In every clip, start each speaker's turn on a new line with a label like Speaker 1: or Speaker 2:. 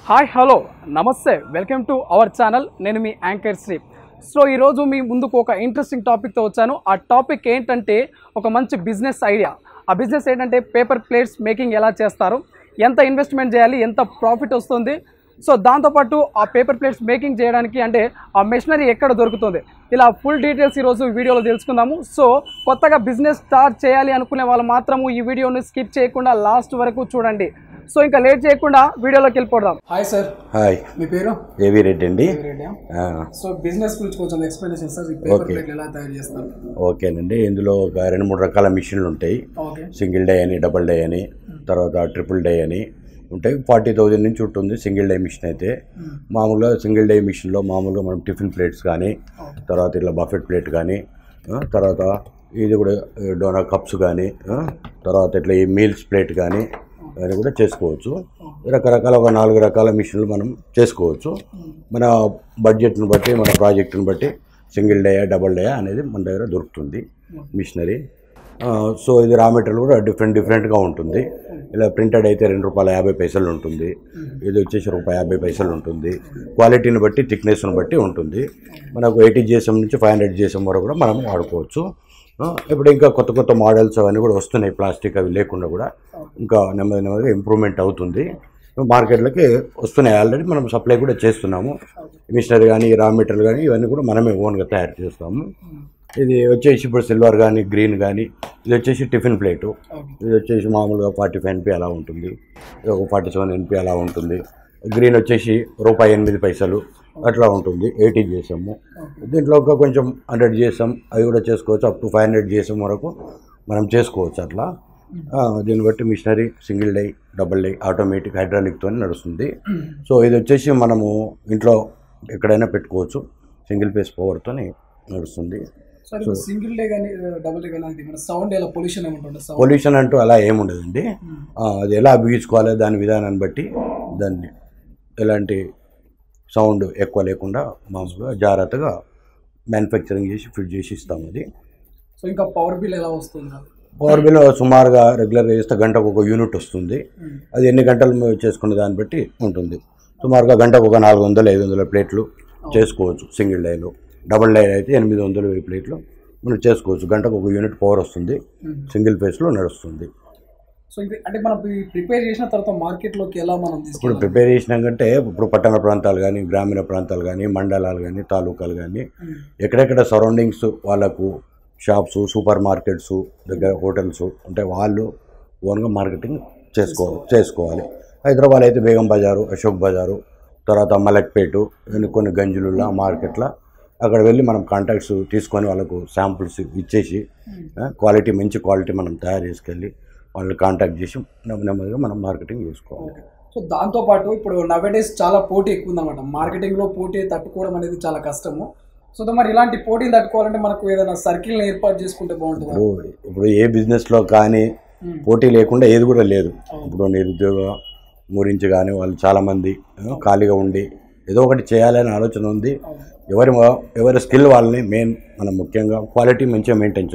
Speaker 1: Hi hello నమస్తే welcome to our channel. నేను మీ యాంకర్ శ్రీ. సో ఈరోజు మీ ముందుకు ఒక ఇంట్రెస్టింగ్ టాపిక్తో వచ్చాను. ఆ టాపిక్ ఏంటంటే ఒక మంచి బిజినెస్ ఐడియా. ఆ బిజినెస్ ఏంటంటే పేపర్ ప్లేట్స్ మేకింగ్ ఎలా చేస్తారు, ఎంత ఇన్వెస్ట్మెంట్ చేయాలి, ఎంత ప్రాఫిట్ వస్తుంది, సో దాంతోపాటు ఆ పేపర్ ప్లేట్స్ మేకింగ్ చేయడానికి అంటే ఆ మెషినరీ ఎక్కడ దొరుకుతుంది, ఇలా ఫుల్ డీటెయిల్స్ ఈరోజు వీడియోలో తెలుసుకుందాము. సో కొత్తగా బిజినెస్ స్టార్ట్ చేయాలి అనుకునే వాళ్ళు మాత్రము ఈ వీడియోని స్కిప్ చేయకుండా లాస్ట్ వరకు చూడండి. సో ఇంకా లేట్ చేయకుండా వీడియోలోకి వెళ్ళిపోదాం. Hi sir.
Speaker 2: హాయ్,
Speaker 1: మీ పేరు?
Speaker 2: ఏవి రెడ్డి అండి.
Speaker 1: సో బిజినెస్ గురించి కొంచెం ఎక్స్ప్లెనేషన్ సార్, ఈ పేపర్ ప్లేట్లు ఎలా తయారు చేస్తారు?
Speaker 2: ఓకేనండి. ఇందులో ఒక 2-3 రకాల మిషన్లు ఉంటాయి. సింగిల్ డే అని, డబుల్ డే అని, తర్వాత ట్రిపుల్ డే అని ఉంటాయి. 40,000 నుంచి ఉంటుంది సింగిల్ డే మిషన్ అయితే. మామూలుగా సింగిల్ డే మిషన్లో మామూలుగా మనం టిఫిన్ ప్లేట్స్ కానీ, తర్వాత ఇట్లా బఫెట్ ప్లేట్ కానీ, తర్వాత ఇది కూడా డోనర్ కప్స్ కానీ, తర్వాత ఇట్లా ఈ మీల్స్ ప్లేట్ కానీ అని కూడా చేసుకోవచ్చు. రకరకాల ఒక 4 రకాల మిషన్లు మనం చేసుకోవచ్చు. మన బడ్జెట్ను బట్టి, మన ప్రాజెక్టును బట్టి సింగిల్ డే డబుల్ డే అనేది మన దగ్గర దొరుకుతుంది మిషనరీ. సో ఇది రా మెటీరియల్ కూడా డిఫరెంట్గా ఉంటుంది. ఇలా ప్రింటెడ్ అయితే ₹2.50 ఉంటుంది. ఇది వచ్చేసి ₹1.50 ఉంటుంది. క్వాలిటీని బట్టి, థిక్నెస్ను బట్టి ఉంటుంది. మనకు 80 GSM నుంచి 500 GSM వరకు కూడా మనం వాడుకోవచ్చు. ఇప్పుడు ఇంకా కొత్త కొత్త మోడల్స్ అవన్నీ కూడా వస్తున్నాయి. ప్లాస్టిక్ అవి లేకుండా కూడా ఇంకా నెమ్మదిగా ఇంప్రూవ్మెంట్ అవుతుంది. మార్కెట్లోకి వస్తున్నాయి. ఆల్రెడీ మనం సప్లై కూడా చేస్తున్నాము. మిషనరీ కానీ, రా మెటీరియల్ కానీ ఇవన్నీ కూడా మనమే ఓన్గా తయారు చేస్తాము. ఇది వచ్చేసి ఇప్పుడు సిల్వర్ కానీ, గ్రీన్ కానీ, ఇది వచ్చేసి టిఫిన్ ప్లేటు. ఇది వచ్చేసి మామూలుగా 45 NP అలా ఉంటుంది. ఇది ఒక 47 NP అలా ఉంటుంది. గ్రీన్ వచ్చేసి ₹8 అట్లా ఉంటుంది. 80 GSM. దీంట్లో ఇంకా కొంచెం 100 GSM అవి కూడా చేసుకోవచ్చు. అప్ టు 500 GSM వరకు మనం చేసుకోవచ్చు. అట్లా దీన్ని బట్టి machinery single die, double die, automatic, హైడ్రాలిక్తో నడుస్తుంది. సో ఇది వచ్చేసి మనము ఇంట్లో ఎక్కడైనా పెట్టుకోవచ్చు. సింగిల్ ఫేస్ పవర్తో నడుస్తుంది.
Speaker 1: సింగిల్ డే కానీ డబుల్ డే కానీ సౌండ్ ఎలా
Speaker 2: పొల్యూషన్ అంటూ అలా ఏముండదండి. అది ఎలా బిగించుకోవాలి దాని విధానాన్ని బట్టి దాన్ని ఎలాంటి సౌండ్ ఎక్కువ లేకుండా మామూలుగా జాగ్రత్తగా మ్యానుఫ్యాక్చరింగ్ చేసి ఫిట్ చేసి ఇస్తాం. అది.
Speaker 1: సో ఇంకా పవర్ బిల్ ఎలా వస్తుంది?
Speaker 2: పవర్ బిల్ సుమారుగా రెగ్యులర్గా చేస్తే గంటకు ఒక యూనిట్ వస్తుంది. అది ఎన్ని గంటలు చేసుకునే దాన్ని బట్టి ఉంటుంది. సుమారుగా గంటకు ఒక 400-500 ప్లేట్లు చేసుకోవచ్చు సింగిల్ డైలో. డబుల్ డై అయితే 800 ప్లేట్లు మనం చేసుకోవచ్చు. గంటకు ఒక యూనిట్ పవర్ వస్తుంది. సింగిల్ ఫేస్లో నడుస్తుంది.
Speaker 1: సో అంటే మనం ప్రిపేర్ చేసిన తర్వాత మార్కెట్లోకి ఎలా మనం
Speaker 2: ఇప్పుడు ప్రిపేర్ చేసినాకంటే ఇప్పుడు పట్టణ ప్రాంతాలు కానీ, గ్రామీణ ప్రాంతాలు కానీ, మండలాలు కానీ, తాలూకాలు కానీ, ఎక్కడెక్కడ సరౌండింగ్స్ వాళ్ళకు షాప్స్, సూపర్ మార్కెట్స్ దగ్గర హోటల్స్ ఉంటే వాళ్ళు ఓన్గా మార్కెటింగ్ చేసుకోవాలి. హైదరాబాద్ అయితే బేగం బజారు, అశోక్ బజారు, తర్వాత మలక్పేటు, కొన్ని గంజులుల్లా మార్కెట్ల అక్కడ వెళ్ళి మనం కాంటాక్ట్స్ తీసుకొని వాళ్ళకు శాంపుల్స్ ఇచ్చేసి మంచి క్వాలిటీ మనం తయారు చేసుకెళ్ళి వాళ్ళని కాంటాక్ట్ చేసి నెమ్మదిగా మనం మార్కెటింగ్ చేసుకోవాలి.
Speaker 1: సో దాంతోపాటు ఇప్పుడు నవేడేస్ చాలా పోటీ ఎక్కువ ఉందన్నమాట. మార్కెటింగ్లో పోటీ తట్టుకోవడం అనేది చాలా కష్టము. సో మరి ఇలాంటి పోటీని తట్టుకోవాలంటే మనకు ఏదైనా సర్కిల్ని ఏర్పాటు చేసుకుంటే బాగుంటుంది.
Speaker 2: ఇప్పుడు ఏ బిజినెస్లో కానీ పోటీ లేకుండా ఏది కూడా లేదు. ఇప్పుడు నిరుద్యోగం గురించి కానీ వాళ్ళు చాలామంది ఖాళీగా ఉండి ఏదో ఒకటి చేయాలనే ఆలోచన ఉంది. ఎవరి స్కిల్ వాళ్ళని మనం ముఖ్యంగా క్వాలిటీ మంచిగా మెయింటైన్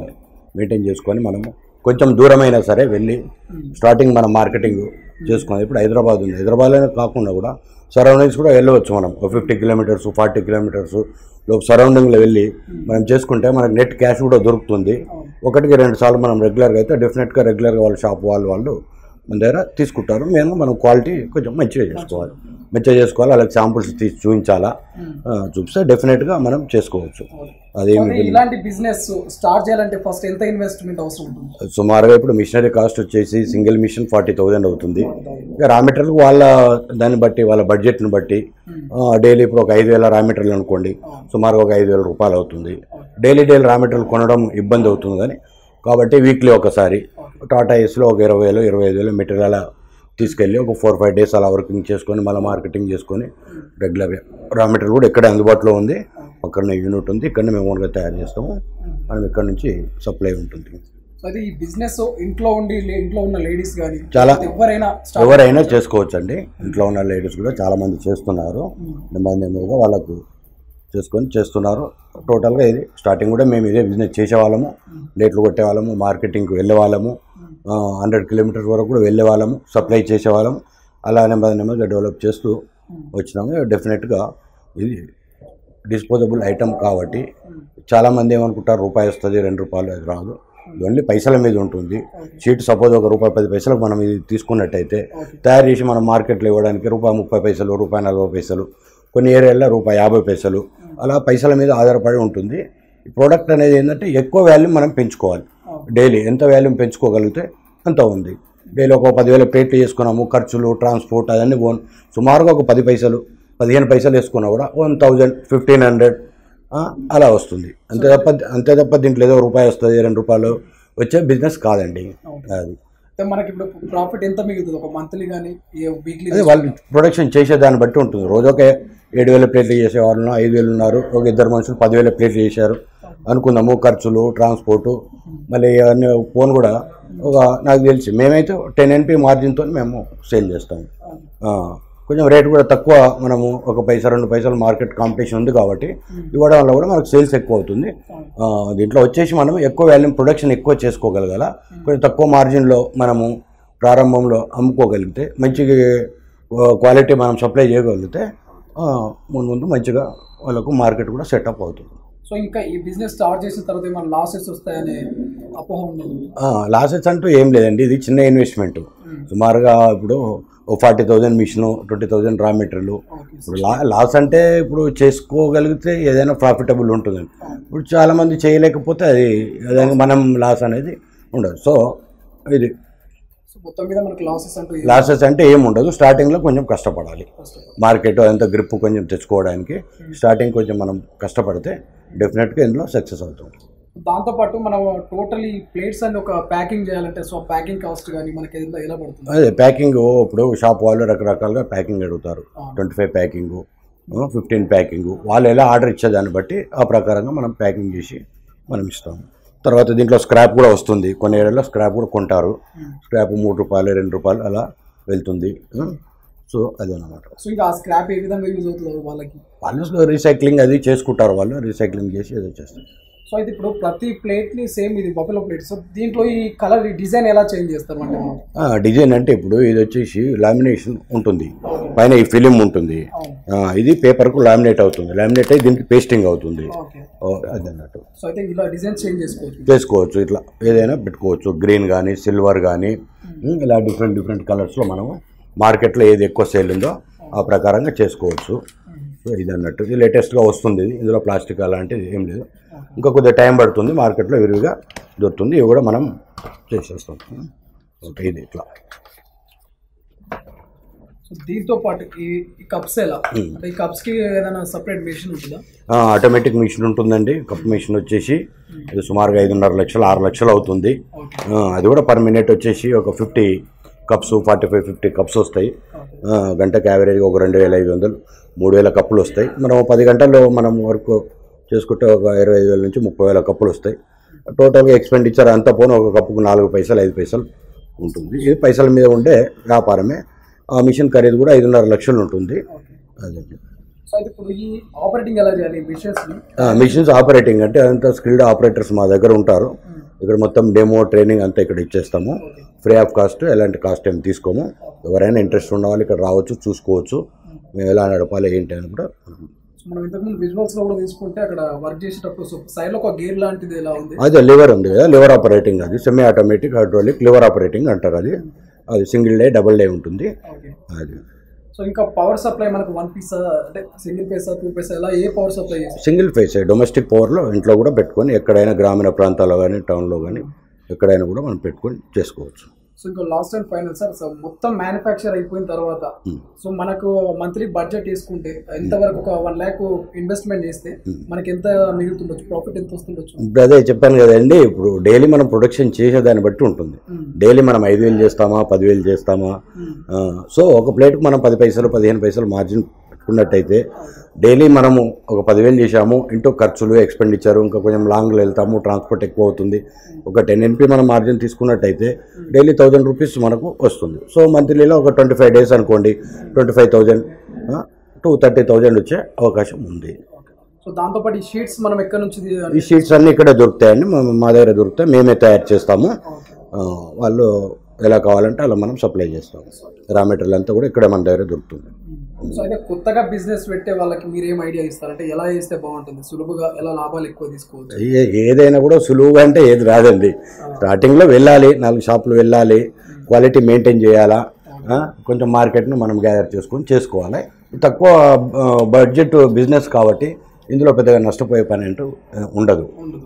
Speaker 2: చేసుకొని మనము కొంచెం దూరమైనా సరే వెళ్ళి స్టార్టింగ్ మనం మార్కెటింగ్ చేసుకున్నాం. ఇప్పుడు హైదరాబాద్ ఉంది. హైదరాబాద్లోనే కాకుండా కూడా సరౌండింగ్స్ కూడా వెళ్ళవచ్చు. మనం 50 కిలోమీటర్స్ 40 కిలోమీటర్స్ లోపు సరౌండింగ్లో వెళ్ళి మనం చేసుకుంటే మనకు నెట్ క్యాష్ కూడా దొరుకుతుంది. 1-2 సార్లు మనం రెగ్యులర్గా అయితే రెగ్యులర్గా వాళ్ళ షాప్ వాళ్ళు మన దగ్గర తీసుకుంటారు. మనం క్వాలిటీ కొంచెం మంచిగా చేసుకోవాలి. వాళ్ళకి శాంపుల్స్ తీసి చూపిస్తే డెఫినెట్గా మనం చేసుకోవచ్చు. అదేమి
Speaker 1: ఇలాంటి బిజినెస్ స్టార్ట్ చేయాలంటే ఫస్ట్ ఎంత ఇన్వెస్ట్మెంట్ అవసరం ఉంటుంది?
Speaker 2: సుమారుగా ఇప్పుడు మిషనరీ కాస్ట్ వచ్చేసి సింగిల్ మిషన్ 40,000 అవుతుంది. ఇక రా మెటీరియల్ దాన్ని బట్టి వాళ్ళ బడ్జెట్ని బట్టి డైలీ ఇప్పుడు ఒక 5,000 రా మెటీరియల్ అనుకోండి, సుమారుగా ఒక ₹5,000 అవుతుంది. డైలీ రా మెటీరియల్ కొనడం ఇబ్బంది అవుతుంది. కానీ కాబట్టి వీక్లీ ఒకసారి టాటా ఏస్లో ఒక 20,000-25,000 మెటీరియల్ అలా తీసుకెళ్ళి ఒక 4-5 డేస్ అలా వర్కింగ్ చేసుకొని మళ్ళీ మార్కెటింగ్ చేసుకొని రెగ్యులర్గా రా మెటీరియల్ కూడా ఇక్కడే అందుబాటులో ఉంది. పక్కనే యూనిట్ ఉంది. ఇక్కడనే మేము ఓన్గా తయారు చేస్తాము. మనం ఇక్కడ నుంచి సప్లై ఉంటుంది.
Speaker 1: అది ఈ బిజినెస్ ఇంట్లో ఉన్న లేడీస్ కానీ
Speaker 2: చాలా ఎవరైనా చేసుకోవచ్చు అండి. ఇంట్లో ఉన్న లేడీస్ కూడా చాలామంది చేస్తున్నారు. నెమ్మదిగా వాళ్ళకు చేస్తున్నారు. టోటల్గా ఇది స్టార్టింగ్ కూడా మేము ఇదే బిజినెస్ చేసేవాళ్ళము. ప్లేట్లు కొట్టేవాళ్ళము, మార్కెటింగ్కి వెళ్ళేవాళ్ళము, 100 కిలోమీటర్స్ వరకు కూడా వెళ్ళేవాళ్ళము, సప్లై చేసేవాళ్ళము. అలా నెమ్మదిగా డెవలప్ చేస్తూ వచ్చినాము. డెఫినెట్గా ఇది డిస్పోజబుల్ ఐటమ్ కాబట్టి చాలామంది ఏమనుకుంటారు రూపాయి వస్తుంది, 2 రూపాయలు, అది రాదు. ఓన్లీ పైసల మీద ఉంటుంది. షీట్ సపోజ్ ఒక రూపాయి 10 పైసలకు మనం ఇది తీసుకున్నట్టయితే తయారు చేసి మనం మార్కెట్లో ఇవ్వడానికి రూపాయి 30 పైసలు, రూపాయి 40 పైసలు, కొన్ని ఏరియాల్లో రూపాయి 50 పైసలు, అలా పైసల మీద ఆధారపడి ఉంటుంది. ఈ ప్రోడక్ట్ అనేది ఏంటంటే ఎక్కువ వాల్యూమ్ మనం పెంచుకోవాలి. డైలీ ఎంత వాల్యూమ్ పెంచుకోగలిగితే అంత ఉంది. డైలీ ఒక 10,000 ప్లేట్లు చేసుకున్నాము, ఖర్చులు, ట్రాన్స్పోర్ట్ అదన్నీ సుమారుగా ఒక 10 పైసలు 15 పైసలు వేసుకున్నా కూడా 1000, 1500 అలా వస్తుంది. అంతే తప్ప దీంట్లో ఏదో రూపాయి వస్తుంది, 2 రూపాయలు వచ్చే బిజినెస్ కాదండి. అది
Speaker 1: మనకి ఇప్పుడు ప్రాఫిట్ ఎంత మిగులుతుంది ఒక మంత్లీ కానీ వీక్లీ?
Speaker 2: అదే వాళ్ళు ప్రొడక్షన్ చేసే దాన్ని బట్టి ఉంటుంది. రోజు ఒక 7,000 ప్లేట్లు చేసేవాళ్ళు 5,000 ఉన్నారు, ఒక 2 మనుషులు 10,000 ప్లేట్లు చేశారు అనుకుందాము. ఖర్చులు, ట్రాన్స్పోర్టు, మళ్ళీ అవన్నీ ఫోన్ కూడా ఒక నాకు తెలిసి మేమైతే 10 NP మార్జిన్తో మేము సేల్ చేస్తాము. కొంచెం రేటు కూడా తక్కువ, మనము 1 పైసా 2 పైసలు మార్కెట్ కాంపిటీషన్ ఉంది కాబట్టి ఇవ్వడం వల్ల కూడా మనకు సేల్స్ ఎక్కువ అవుతుంది. దీంట్లో వచ్చేసి మనం ఎక్కువ వాల్యూమ్ ప్రొడక్షన్ ఎక్కువ చేసుకోగలగాల. కొంచెం తక్కువ మార్జిన్లో మనము ప్రారంభంలో అమ్ముకోగలిగితే, మంచి క్వాలిటీ మనం సప్లై చేయగలిగితే ముందు మంచిగా వాళ్ళకు మార్కెట్ కూడా సెటప్ అవుతుంది.
Speaker 1: సో ఇంకా ఈ బిజినెస్ స్టార్ట్ చేసిన తర్వాత ఏమైనా లాసెస్ వస్తాయనే అపోహ ఉండదు?
Speaker 2: లాసెస్ అంటూ ఏం లేదండి. ఇది చిన్న ఇన్వెస్ట్మెంట్. సుమారుగా ఇప్పుడు 40,000 మిషన్, 20,000 రా మెటీరియల్. ఇప్పుడు లాస్ అంటే ఇప్పుడు చేసుకోగలిగితే ఏదైనా ప్రాఫిటబుల్ ఉంటుందండి. ఇప్పుడు చాలామంది చేయలేకపోతే అది మనం లాస్ అనేది ఉండదు. సో ఇది
Speaker 1: మొత్తం మీద మనకు
Speaker 2: లాసెస్ అంటే ఏమి ఉండదు. స్టార్టింగ్లో కొంచెం కష్టపడాలి. మార్కెట్ అంత గ్రిప్ కొంచెం తెచ్చుకోవడానికి స్టార్టింగ్ కొంచెం మనం కష్టపడితే డెఫినెట్గా ఇందులో సక్సెస్ అవుతాం.
Speaker 1: దాంతోపాటు మనం టోటల్ ఈ ప్లేట్స్ అన్ని ఒక ప్యాకింగ్ చేయాలంటే సో ప్యాకింగ్ కాస్ట్ కానీ మనకి ఎలా పడుతుంది?
Speaker 2: అదే ప్యాకింగ్ ఇప్పుడు షాప్ వాళ్ళు రకరకాలుగా ప్యాకింగ్ అడుగుతారు. 25 ప్యాకింగ్, 15 ప్యాకింగ్, వాళ్ళు ఎలా ఆర్డర్ ఇచ్చేదాన్ని బట్టి ఆ ప్రకారంగా మనం ప్యాకింగ్ చేసి మనం ఇస్తాము. తర్వాత దీంట్లో స్క్రాప్ కూడా వస్తుంది. కొన్ని ఏరియాలో స్క్రాప్ కూడా కొంటారు. స్క్రాప్ 3 రూపాయలు, 2 రూపాయలు అలా వెళ్తుంది. సో అదేనమాట.
Speaker 1: సో ఇంకా ఆ స్క్రాప్ ఏ విధంగా యూజ్ అవుతుంది వాళ్ళకి?
Speaker 2: వాళ్ళు రీసైక్లింగ్ అది చేసుకుంటారు. వాళ్ళు రీసైక్లింగ్ చేసి ఏదో చేస్తారు.
Speaker 1: సో అయితే ఇప్పుడు ప్రతి ప్లేట్ని సేమ్ ఇది బఫెలో ప్లేట్. సో దీంట్లో ఈ కలర్ ఈ డిజైన్ ఎలా చేంజ్ చేస్తారు అంటే?
Speaker 2: డిజైన్ అంటే ఇప్పుడు ఇది వచ్చేసి లామినేషన్ ఉంటుంది, పైన ఈ ఫిలిం ఉంటుంది. ఇది పేపర్కు లామినేట్ అవుతుంది. లామినేట్ అయ్యి దీనికి పేస్టింగ్ అవుతుంది. అది అన్నట్టు.
Speaker 1: సో అయితే ఇలా డిజైన్ చేంజ్
Speaker 2: చేసుకోవచ్చు. ఇట్లా ఏదైనా పెట్టుకోవచ్చు. గ్రీన్ కానీ, సిల్వర్ కానీ, ఇలా డిఫరెంట్ కలర్స్లో మనము మార్కెట్లో ఏది ఎక్కువ సేల్ ఉందో ఆ ప్రకారంగా చేసుకోవచ్చు. సో ఇది అన్నట్టు. ఇది లేటెస్ట్గా వస్తుంది. ఇందులో ప్లాస్టిక్ అలాంటిది ఏం లేదు. ఇంకా కొద్దిగా టైం పడుతుంది. మార్కెట్లో విరివిగా దొరుకుతుంది. ఇవి కూడా మనం చేసేస్తాం. ఓకే, ఇది ఇట్లా.
Speaker 1: దీంతో పాటు ఈ కప్స్ ఎలా అంటే ఈ కప్స్కి ఏదైనా సపరేట్ మెషిన్ ఉంటుందా?
Speaker 2: ఆటోమేటిక్ మెషిన్ ఉంటుందండి. కప్ మెషిన్ వచ్చేసి అది సుమారుగా 5.5 లక్షలు 6 లక్షలు అవుతుంది. అది కూడా పర్ మినిట్ వచ్చేసి ఒక 50 కప్స్, 45-50 కప్స్ వస్తాయి. గంటకు యావరేజ్గా ఒక 2,500 3,000 కప్పులు వస్తాయి. మనం 10 గంటల్లో మనం వర్క్ చేసుకుంటే ఒక 25,000 నుంచి 30,000 కప్పులు వస్తాయి. టోటల్గా ఎక్స్పెండిచర్ అంతా పోను ఒక కప్పుకు 4 పైసలు 5 పైసలు ఉంటుంది. ఇది పైసల మీద ఉండే వ్యాపారమే. ఆ మిషన్ ఖరీదు కూడా 5.5 లక్షలు ఉంటుంది. అదే. మిషన్స్ ఆపరేటింగ్ అంటే అంతా స్కిల్డ్ ఆపరేటర్స్ మా దగ్గర ఉంటారు. ఇక్కడ మొత్తం డెమో ట్రైనింగ్ అంతా ఇక్కడ ఇచ్చేస్తాము. ఫ్రీ ఆఫ్ కాస్ట్, ఎలాంటి కాస్ట్ ఏమి తీసుకోము. ఎవరైనా ఇంట్రెస్ట్ ఉన్న వాళ్ళు ఇక్కడ రావచ్చు, చూసుకోవచ్చు మేము ఎలా నడపాలి ఏంటి అని కూడా.
Speaker 1: మనం ఇంతకుముందు విజువల్స్లో కూడా తీసుకుంటే అక్కడ వర్క్ చేసేటప్పుడు సైడ్లో ఒక గేర్ లాంటిది ఎలా ఉంది?
Speaker 2: అదే లివర్ ఉంది కదా, లివర్ ఆపరేటింగ్. అది semi automatic hydraulic lever operating అంటారు. అది సింగిల్ డే, డబుల్ డే ఉంటుంది. అది.
Speaker 1: సో ఇంకా పవర్ సప్లై మనకు 1 పీస్ అంటే సింగిల్ పైసా 2 పైసా ఎలా ఏ power supply?
Speaker 2: Single phase domestic పవర్లో ఇంట్లో కూడా పెట్టుకొని ఎక్కడైనా గ్రామీణ ప్రాంతాల్లో కానీ టౌన్లో కానీ ఎక్కడైనా కూడా మనం పెట్టుకొని చేసుకోవచ్చు.
Speaker 1: సో ఇంకా last and final sir, so మొత్తం మ్యానుఫ్యాక్చర్ అయిపోయిన తర్వాత సో మనకు మంత్లీ బడ్జెట్ వేసుకుంటే ఎంతవరకు ఒక 1 lakh ఇన్వెస్ట్మెంట్ చేస్తే మనకి ఎంత మిగులుతుండొచ్చు, ప్రాఫిట్ ఎంత వస్తుండొచ్చు?
Speaker 2: ఇప్పుడు అదే చెప్పాను కదండి. ఇప్పుడు డైలీ మనం ప్రొడక్షన్ చేసేదాన్ని బట్టి ఉంటుంది. డైలీ మనం 5,000 చేస్తామా 10,000 చేస్తామా. సో ఒక ప్లేట్కి మనం 10 పైసలు 15 పైసలు మార్జిన్ పెట్టుకున్నట్టయితే డైలీ మనము ఒక 10,000 చేసాము ఇంటూ ఖర్చులు, ఎక్స్పెండిచర్, ఇంకా కొంచెం లాంగ్లో వెళ్తాము, ట్రాన్స్పోర్ట్ ఎక్కువ అవుతుంది. ఒక 10 NP మనం మార్జిన్ తీసుకున్నట్టయితే డైలీ 1,000 రూపీస్ మనకు వస్తుంది. సో మంత్లీలో ఒక 25 days అనుకోండి, 25,000 to 30,000 వచ్చే అవకాశం ఉంది.
Speaker 1: సో దాంతోపాటు ఈ షీట్స్ మనం ఎక్కడి నుంచి?
Speaker 2: ఈ షీట్స్ అన్నీ ఇక్కడే దొరుకుతాయండి. మా దగ్గర దొరుకుతాయి. మేమే తయారు చేస్తాము. వాళ్ళు ఎలా కావాలంటే అలా మనం సప్లై చేస్తాం. రా మెటీరియల్ అంతా కూడా ఇక్కడే మన దగ్గర దొరుకుతుంది.
Speaker 1: సో అయితే కొత్తగా బిజినెస్ పెట్టే వాళ్ళకి మీరు ఏం ఐడియా ఇస్తారంటే ఎలా చేస్తే బాగుంటుంది, సులువుగా ఎలా లాభాలు ఎక్కువ తీసుకోవచ్చు?
Speaker 2: ఏదైనా కూడా సులువుగా అంటే ఏది రాదండి. స్టార్టింగ్లో వెళ్ళాలి, 4 షాపులు వెళ్ళాలి, క్వాలిటీ మెయింటైన్ చేయాలా, కొంచెం మార్కెట్ను మనం గ్యాదర్ చేసుకోవాలి. తక్కువ బడ్జెట్ బిజినెస్ కాబట్టి ఇందులో పెద్దగా నష్టపోయే పని అంటూ ఉండదు.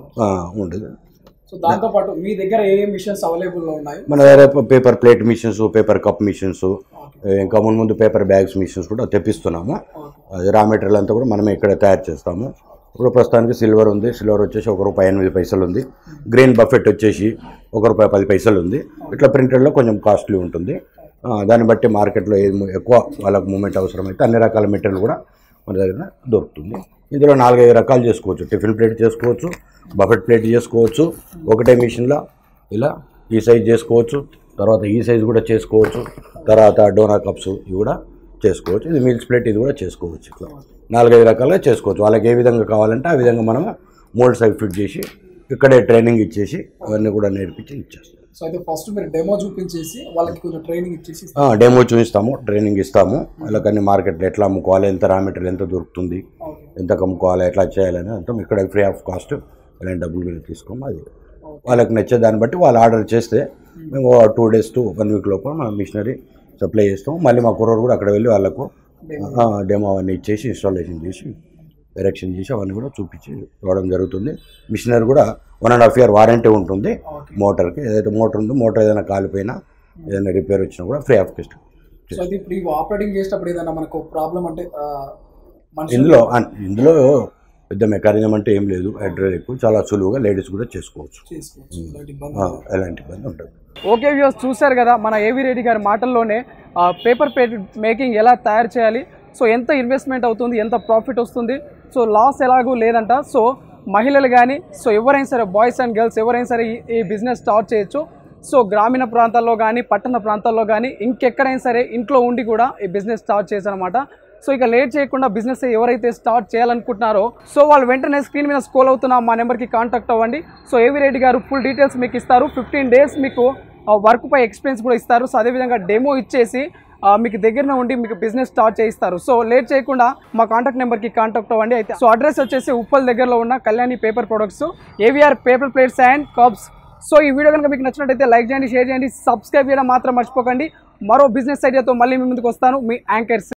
Speaker 1: సో దాంతోపాటు మీ దగ్గర ఏ మిషన్స్ అవైలబుల్లో ఉన్నాయి?
Speaker 2: మన దగ్గర paper plate machines, paper cup machines, ఇంకా ముందు పేపర్ బ్యాగ్స్ మిషన్స్ కూడా తెప్పిస్తున్నాము. అది రా మెటీరియల్ అంతా కూడా మనమే ఇక్కడ తయారు చేస్తాము. ఇప్పుడు ప్రస్తుతానికి సిల్వర్ ఉంది. సిల్వర్ వచ్చేసి ₹1.8 ఉంది. గ్రీన్ బఫెట్ వచ్చేసి ₹1.10 ఉంది. ఇట్లా ప్రింటెడ్లో కొంచెం కాస్ట్లీ ఉంటుంది. దాన్ని బట్టి మార్కెట్లో ఏది ఎక్కువ వాళ్ళకు మూమెంట్ అవసరమైతే అన్ని రకాల మెటీరియల్ కూడా మన దగ్గర దొరుకుతుంది. ఇందులో 4-5 రకాలు చేసుకోవచ్చు. టిఫిన్ ప్లేట్ చేసుకోవచ్చు, బఫెట్ ప్లేట్ చేసుకోవచ్చు, ఒకటే మిషన్లో ఇలా ఈ సైజ్ చేసుకోవచ్చు, తర్వాత ఈ సైజ్ కూడా చేసుకోవచ్చు, తర్వాత డోనా కప్స్ ఇవి కూడా చేసుకోవచ్చు. ఇది మీల్స్ ప్లేట్, ఇది కూడా చేసుకోవచ్చు. ఇట్లా 4-5 రకాలుగా చేసుకోవచ్చు. వాళ్ళకి ఏ విధంగా కావాలంటే ఆ విధంగా మనం మోల్డ్ సైజ్ ఫిట్ చేసి ఇక్కడే ట్రైనింగ్ ఇచ్చేసి అవన్నీ కూడా నేర్పించి ఇచ్చేస్తాం.
Speaker 1: సో అయితే ఫస్ట్ మీరు డెమో చూపించేసి వాళ్ళకి కొంచెం ట్రైనింగ్ ఇచ్చేసి
Speaker 2: డెమో చూపిస్తాము, ట్రైనింగ్ ఇస్తాము. వాళ్ళకన్నీ మార్కెట్లో ఎట్లా అమ్ముకోవాలి, ఎంత రా మెటీరియల్ ఎంత దొరుకుతుంది, ఎంత అమ్ముకోవాలి, ఎట్లా చేయాలని అంతా ఇక్కడ ఫ్రీ ఆఫ్ కాస్ట్ ఎలాంటి డబ్బులు కూడా తీసుకోము. అది వాళ్ళకి నచ్చే దాన్ని బట్టి వాళ్ళు ఆర్డర్ చేస్తే మేము 2 days to 1 week లోపల మనం మిషనరీ సప్లై చేస్తాము. మళ్ళీ మా కుర్రోడు కూడా అక్కడ వెళ్ళి వాళ్ళకు డెమో అవన్నీ ఇచ్చేసి ఇన్స్టాలేషన్ చేసి ఎరెక్షన్ చేసి అవన్నీ కూడా చూపించి రావడం జరుగుతుంది. మిషనరీ కూడా 1.5 year వారంటీ ఉంటుంది మోటార్కి. ఏదైతే మోటార్ ఉందో మోటార్ ఏదైనా కాలిపోయినా ఏదైనా రిపేర్ వచ్చినా కూడా ఫ్రీ ఆఫ్ కాస్ట్.
Speaker 1: సో అది ఇప్పుడు ఆపరేటింగ్ చేసేటప్పుడు ఏదైనా మనకు ప్రాబ్లం అంటే
Speaker 2: ఇందులో పెద్ద మెకానిజం అంటే ఏం లేదు. హైడ్రాలిక్ చాలా సులువుగా లేడీస్ కూడా చేసుకోవచ్చు. ఎలాంటి ఇబ్బంది ఉంటుంది.
Speaker 1: ఓకే వ్యూస్, చూశారు కదా మన ఏవి రెడ్డి గారి మాటల్లోనే పేపర్ ప్లేట్ మేకింగ్ ఎలా తయారు చేయాలి, సో ఎంత ఇన్వెస్ట్మెంట్ అవుతుంది, ఎంత ప్రాఫిట్ వస్తుంది, సో లాస్ ఎలాగూ లేదంట. సో మహిళలు కానీ సో ఎవరైనా సరే, బాయ్స్ అండ్ గర్ల్స్ ఎవరైనా సరే ఈ బిజినెస్ స్టార్ట్ చేయొచ్చు. సో గ్రామీణ ప్రాంతాల్లో కానీ పట్టణ ప్రాంతాల్లో కానీ ఇంకెక్కడైనా సరే ఇంట్లో ఉండి కూడా ఈ బిజినెస్ స్టార్ట్ చేశారనమాట. సో ఇక లేట్ చేయకుండా బిజినెస్ ఎవరైతే స్టార్ట్ చేయాలనుకుంటున్నారో సో వాళ్ళు వెంటనే స్క్రీన్ మీద స్క్రోల్ అవుతున్న మా నెంబర్కి కాంటాక్ట్ అవ్వండి. సో ఏవి రెడ్డి గారు ఫుల్ డీటెయిల్స్ మీకు ఇస్తారు. 15 days మీకు వర్క్ పై ఎక్స్పీరియన్స్ కూడా ఇస్తారు. సో అదేవిధంగా డెమో ఇచ్చేసి మీకు దగ్గరనే ఉండి మీకు బిజినెస్ స్టార్ట్ చేయిస్తారు. సో లేట్ చేయకుండా మా కాంటాక్ట్ నెంబర్కి కాంటాక్ట్ అవ్వండి. అయితే సో అడ్రస్ వచ్చేసి ఉప్పల్ దగ్గరలో ఉన్న Kalyani paper products, AVR paper plates and cups. So ఈ వీడియో కనుక మీకు నచ్చినట్టయితే లైక్ చేయండి, షేర్ చేయండి, సబ్స్క్రైబ్ చేయడం మాత్రం మర్చిపోకండి. మరో బిజినెస్ ఐడియాతో మళ్ళీ మీ ముందుకు వస్తాను, మీ యాంకర్.